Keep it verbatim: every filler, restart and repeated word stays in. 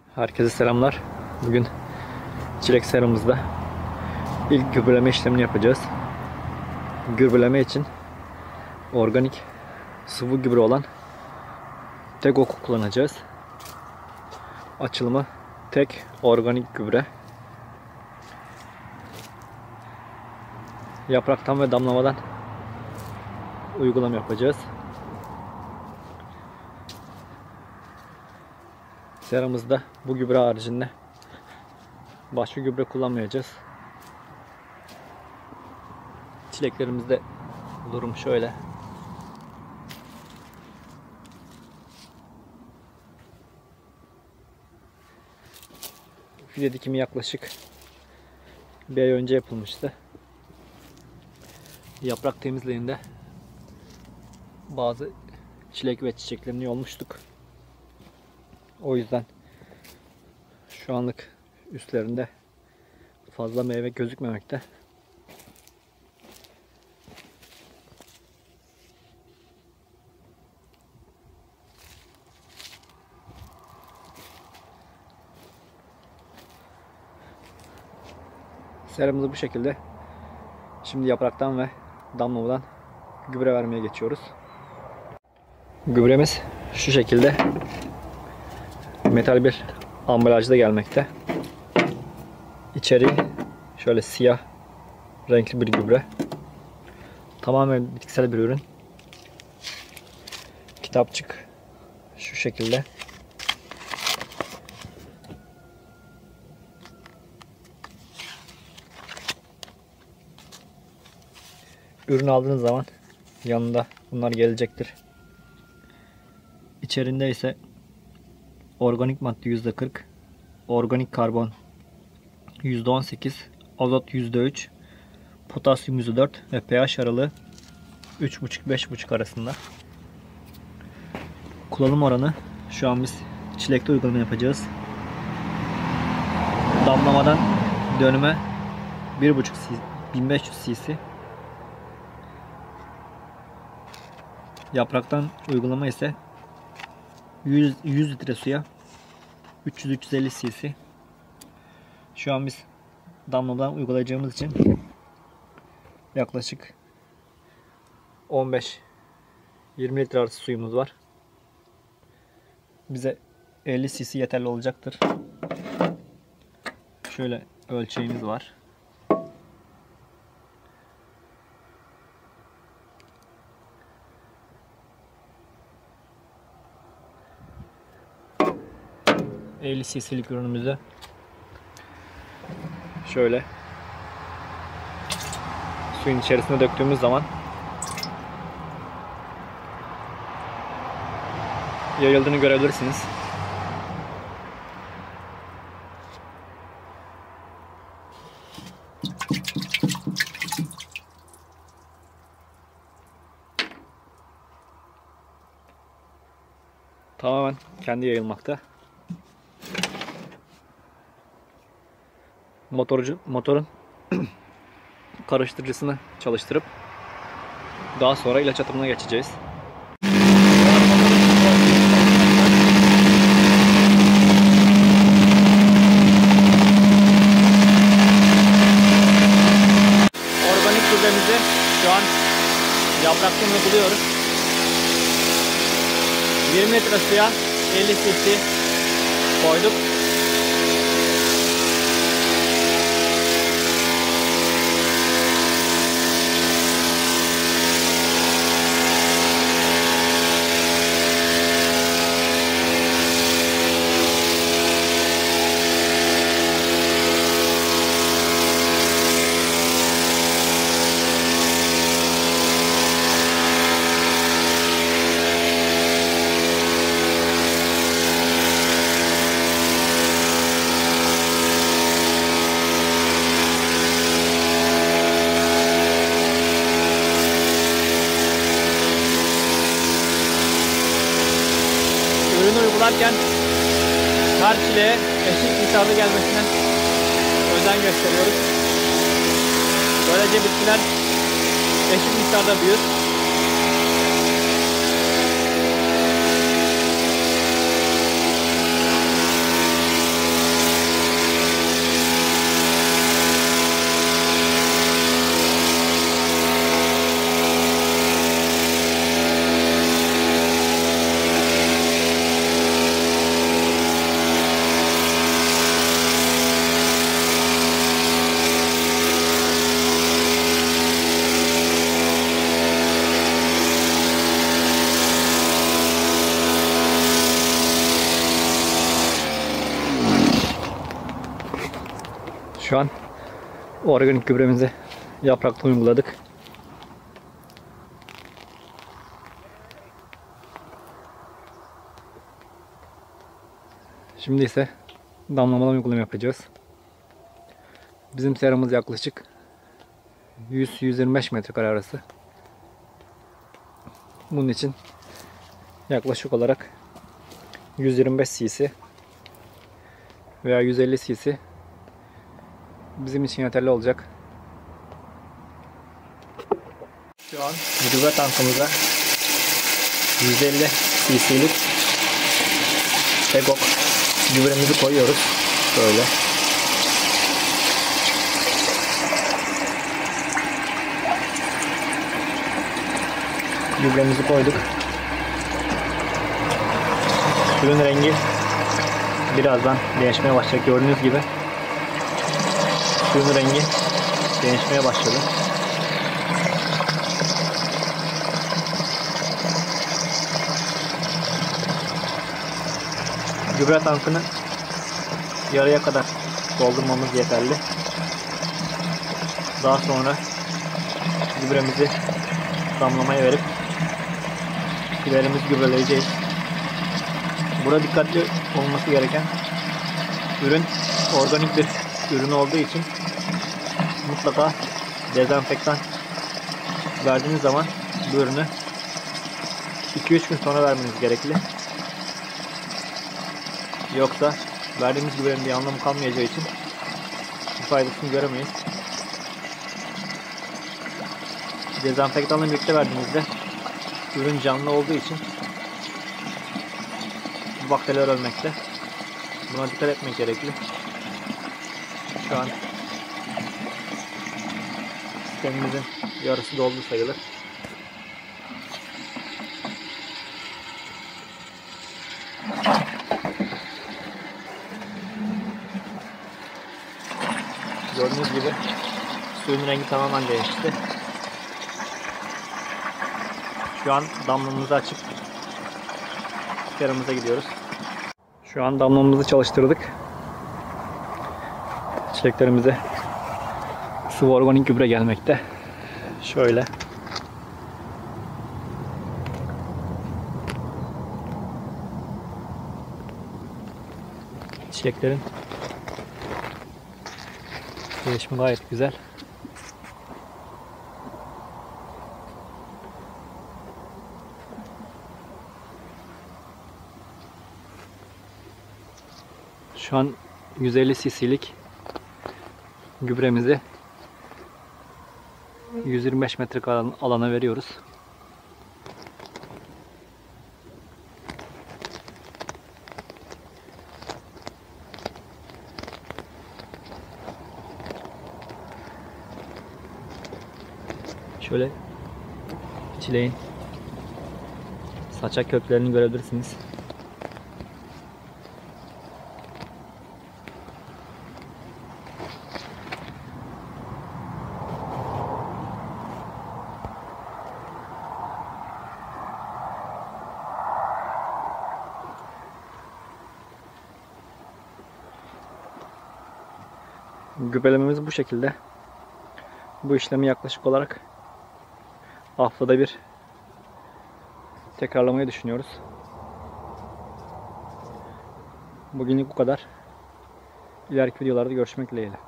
Herkese selamlar. Bugün çilek seramızda ilk gübreleme işlemini yapacağız. Gübreleme için organik sıvı gübre olan tek oku kullanacağız. Açılımı tek organik gübre. Yapraktan ve damlamadan uygulama yapacağız. Seramızda bu gübre haricinde başka gübre kullanmayacağız. Çileklerimizde durum şöyle. Fide dikimi yaklaşık bir ay önce yapılmıştı. Yaprak temizliğinde bazı çilek ve çiçeklerini yolmuştuk. O yüzden şu anlık üstlerinde fazla meyve gözükmemekte. Seramızı bu şekilde. Şimdi yapraktan ve damlamadan gübre vermeye geçiyoruz. Gübremiz şu şekilde metal bir ambalajda gelmekte. İçeriği şöyle siyah renkli bir gübre. Tamamen bitkisel bir ürün. Kitapçık şu şekilde. Ürün aldığınız zaman yanında bunlar gelecektir. İçerinde ise organik madde yüzde kırk, organik karbon yüzde on sekiz, azot yüzde üç, potasyum yüzde dört ve pH aralığı üç buçuk beş buçuk arasında. Kullanım oranı şu an biz çilekte uygulama yapacağız. Damlamadan dönüme bir buçuk bin beş yüz cc. Yapraktan uygulama ise yüz, yüz litre suya üç yüz üç yüz elli cc. Şu an biz damlamadan uygulayacağımız için yaklaşık on beş yirmi litre arası suyumuz var. Bize elli cc yeterli olacaktır. Şöyle ölçeğimiz var. elli cc'lik ürünümüzü şöyle suyun içerisine döktüğümüz zaman yayıldığını görebilirsiniz. Tamamen kendi yayılmakta. Motorcu, motorun karıştırıcısını çalıştırıp daha sonra ilaç atımına geçeceğiz. Organik gübremizi şu an yapraktan uyguluyoruz. yirmi litre suya elli cc koyduk. Ürünü uygularken her çileğe eşit miktarda gelmesine özen gösteriyoruz. Böylece bitkiler eşit miktarda büyür. Şu an organik gübremizi yaprakta uyguladık. Şimdi ise damlamadan uygulama yapacağız. Bizim seramız yaklaşık yüz yüz yirmi beş metrekare arası. Bunun için yaklaşık olarak yüz yirmi beş cc veya yüz elli cc bizim için yeterli olacak. Şu an gübre tankımıza yüz elli cc'lik Egok gübremizi koyuyoruz. Böyle. Gübremizi koyduk. Suyun rengi birazdan değişmeye başlayacak. Gördüğünüz gibi suyun rengi değişmeye başladı. Gübre tankını yarıya kadar doldurmamız yeterli. Daha sonra gübremizi damlamaya verip fidelerimizi gübreleyeceğiz. Burada dikkatli olması gereken, ürün organik bir ürün olduğu için mutlaka dezenfektan verdiğiniz zaman bu ürünü iki üç gün sonra vermeniz gerekli. Yoksa verdiğimiz gübrenin bir anlamı kalmayacağı için bir faydasını göremeyiz. Dezenfektanla birlikte verdiğimizde ürün canlı olduğu için bu bakteriler ölmekte. Buna dikkat etmek gerekli. Şu an sistemimizin yarısı doldu sayılır. Gördüğünüz gibi suyun rengi tamamen değişti. Şu an damlamamızı açıp seramıza gidiyoruz. Şu an damlamamızı çalıştırdık. Çiçeklerimize sıvı organik gübre gelmekte. Şöyle. Çiçeklerin gelişimi gayet güzel. Şu an yüz elli cc'lik gübremizi yüz yirmi beş metrekare alana veriyoruz. Şöyle çileğin saçak köklerini görebilirsiniz. Gübrelememiz bu şekilde. Bu işlemi yaklaşık olarak haftada bir tekrarlamayı düşünüyoruz. Bugünlük bu kadar. İleriki videolarda görüşmek dileğiyle.